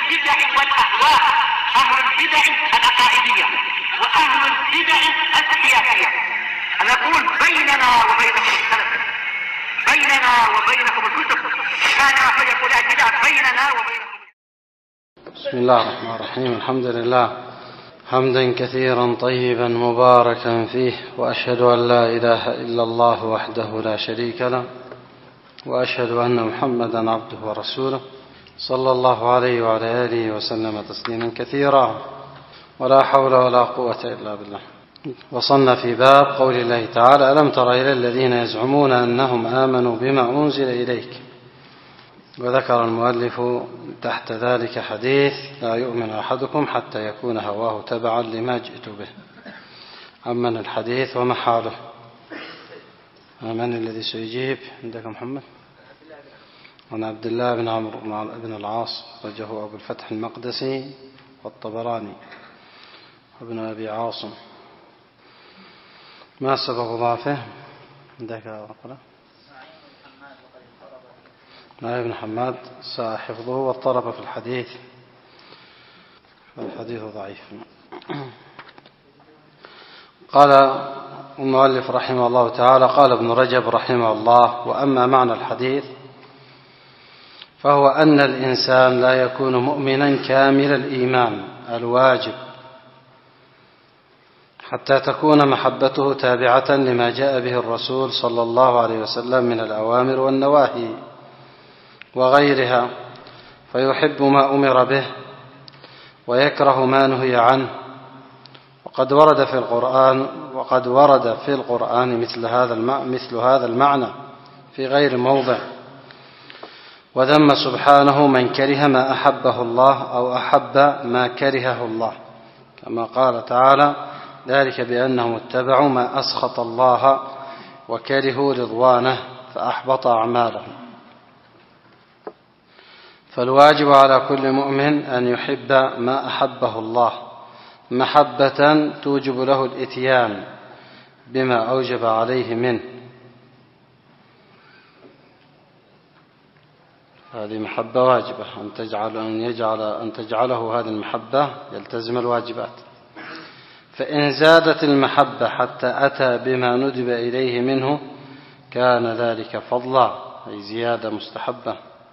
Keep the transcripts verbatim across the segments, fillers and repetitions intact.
البدع والأهواء، أهل البدع العقائدية وأهل البدع السياسية. أنا أقول بيننا وبينكم السلف، بيننا وبينكم الكتب، كان أحد يقول البدع بيننا وبينكم. بسم الله الرحمن الرحيم. الحمد لله حمدا كثيرا طيبا مباركا فيه، وأشهد أن لا إله إلا الله وحده لا شريك له، وأشهد أن محمدا عبده ورسوله صلى الله عليه وعلى آله وسلم تسليما كثيرا، ولا حول ولا قوة إلا بالله. وصلنا في باب قول الله تعالى: ألم تر إلى الذين يزعمون أنهم آمنوا بما أنزل إليك. وذكر المؤلف تحت ذلك حديث: لا يؤمن أحدكم حتى يكون هواه تبعا لما جئت به. أمن الحديث وما حاله؟ من الذي سيجيب؟ عندك محمد؟ عن عبد الله بن عمرو بن العاص، رجه أبو الفتح المقدسي والطبراني وابن أبي عاصم. ما سبب ضعفه؟ عندك أقرأ؟ نائب بن حماد ساء حفظه واضطرب في الحديث، فالحديث ضعيف. قال المؤلف رحمه الله تعالى: قال ابن رجب رحمه الله: وأما معنى الحديث فهو أن الإنسان لا يكون مؤمنا كامل الإيمان الواجب حتى تكون محبته تابعة لما جاء به الرسول صلى الله عليه وسلم من الأوامر والنواهي وغيرها، فيحب ما أمر به ويكره ما نهي عنه. وقد ورد في القرآن وقد ورد في القرآن مثل هذا مثل هذا المعنى في غير موضع، وذم سبحانه من كره ما أحبه الله أو أحب ما كرهه الله، كما قال تعالى: ذلك بأنهم اتبعوا ما أسخط الله وكرهوا رضوانه فأحبط أعمالهم. فالواجب على كل مؤمن أن يحب ما أحبه الله محبة توجب له الإتيان بما أوجب عليه منه. هذه محبة واجبة، أن تجعل أن يجعل أن تجعله هذه المحبة يلتزم الواجبات. فإن زادت المحبة حتى أتى بما ندب إليه منه كان ذلك فضلا، أي زيادة مستحبة.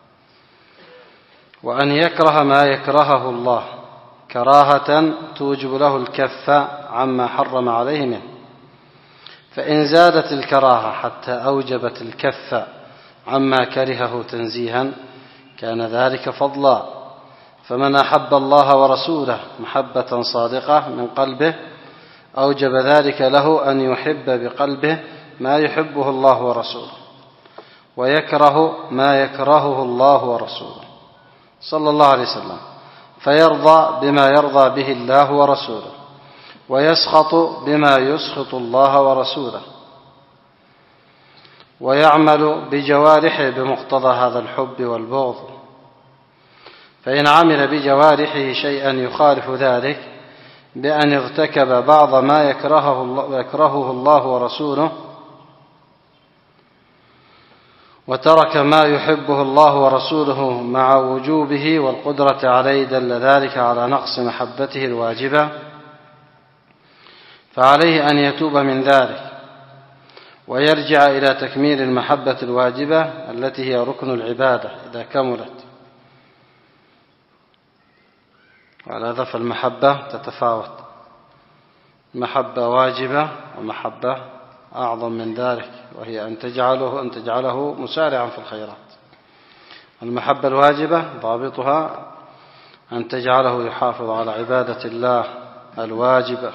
وأن يكره ما يكرهه الله كراهة توجب له الكف عما حرم عليه منه. فإن زادت الكراهة حتى أوجبت الكف عما كرهه تنزيها كان ذلك فضلا. فمن أحب الله ورسوله محبة صادقة من قلبه أوجب ذلك له أن يحب بقلبه ما يحبه الله ورسوله، ويكره ما يكرهه الله ورسوله صلى الله عليه وسلم، فيرضى بما يرضى به الله ورسوله، ويسخط بما يسخط الله ورسوله، ويعمل بجوارحه بمقتضى هذا الحب والبغض. فإن عمل بجوارحه شيئا يخالف ذلك بأن ارتكب بعض ما يكرهه الله, يكرهه الله ورسوله وترك ما يحبه الله ورسوله مع وجوبه والقدرة عليه، دل ذلك على نقص محبته الواجبة، فعليه أن يتوب من ذلك ويرجع إلى تكميل المحبة الواجبة التي هي ركن العبادة إذا كملت. وعلى هذا فالمحبة تتفاوت، محبة واجبة ومحبة أعظم من ذلك، وهي أن تجعله أن تجعله مسارعا في الخيرات. المحبة الواجبة ضابطها أن تجعله يحافظ على عبادة الله الواجبة،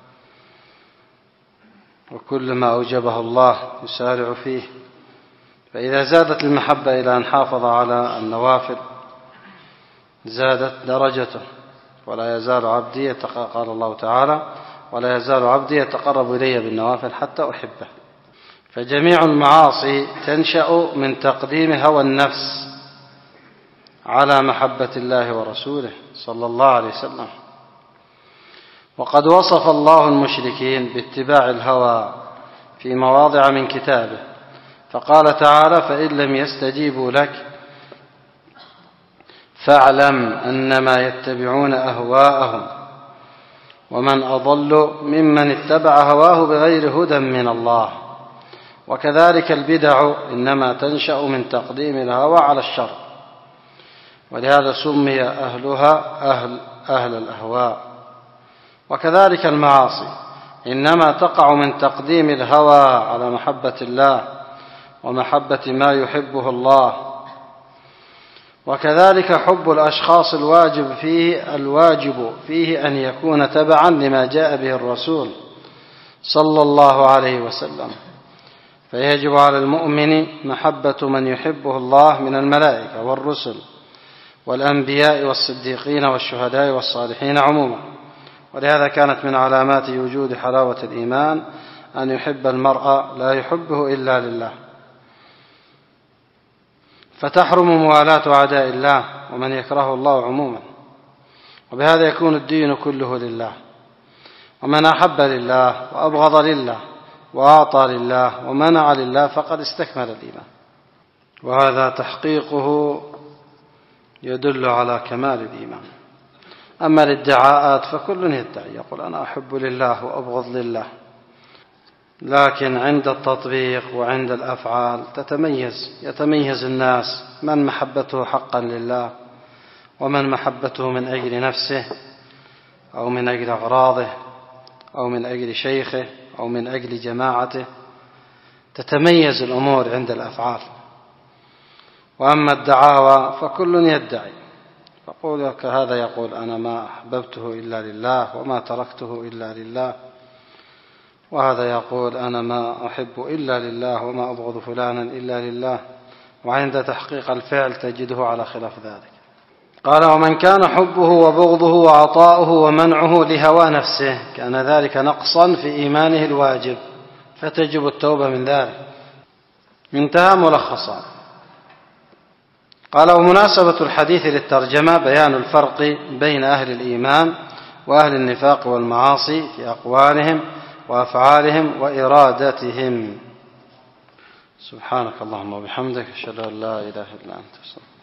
وكل ما أوجبه الله يسارع فيه. فإذا زادت المحبة إلى أن حافظ على النوافل زادت درجته. ولا يزال عبدي قال الله تعالى: ولا يزال عبدي يتقرب إلي بالنوافل حتى أحبه. فجميع المعاصي تنشأ من تقديم هوى النفس على محبة الله ورسوله صلى الله عليه وسلم. وقد وصف الله المشركين باتباع الهوى في مواضع من كتابه، فقال تعالى: فإن لم يستجيبوا لك فاعلم أنما يتبعون أهواءهم ومن أضل ممن اتبع هواه بغير هدى من الله. وكذلك البدع إنما تنشأ من تقديم الهوى على الشرع، ولهذا سمي أهلها أهل, أهل الأهواء. وكذلك المعاصي إنما تقع من تقديم الهوى على محبة الله ومحبة ما يحبه الله. وكذلك حب الأشخاص الواجب فيه الواجب فيه أن يكون تبعا لما جاء به الرسول صلى الله عليه وسلم، فيجب على المؤمن محبة من يحبه الله من الملائكة والرسل والأنبياء والصديقين والشهداء والصالحين عموما. ولهذا كانت من علامات وجود حلاوة الإيمان أن يحب المرء لا يحبه إلا لله، فتحرم موالاة أعداء الله ومن يكرهه الله عموما، وبهذا يكون الدين كله لله. ومن أحب لله وأبغض لله وأعطى لله ومنع لله فقد استكمل الإيمان، وهذا تحقيقه يدل على كمال الإيمان. أما الادعاءات فكل يدعي يقول أنا أحب لله وأبغض لله، لكن عند التطبيق وعند الأفعال تتميز يتميز الناس من محبته حقا لله ومن محبته من أجل نفسه أو من أجل أغراضه أو من أجل شيخه أو من أجل جماعته، تتميز الأمور عند الأفعال. وأما الدعاوى فكل يدعي، فقول هذا يقول أنا ما أحببته إلا لله وما تركته إلا لله، وهذا يقول أنا ما أحب إلا لله وما أبغض فلانا إلا لله، وعند تحقيق الفعل تجده على خلاف ذلك. قال ومن كان حبه وبغضه وعطاؤه ومنعه لهوى نفسه كان ذلك نقصا في إيمانه الواجب، فتجب التوبة من ذلك. انتهى ملخصا. قال ومناسبة الحديث للترجمة بيان الفرق بين أهل الإيمان وأهل النفاق والمعاصي في أقوالهم وأفعالهم وإرادتهم. سبحانك اللهم وبحمدك أشهد أن لا إله إلا أنت.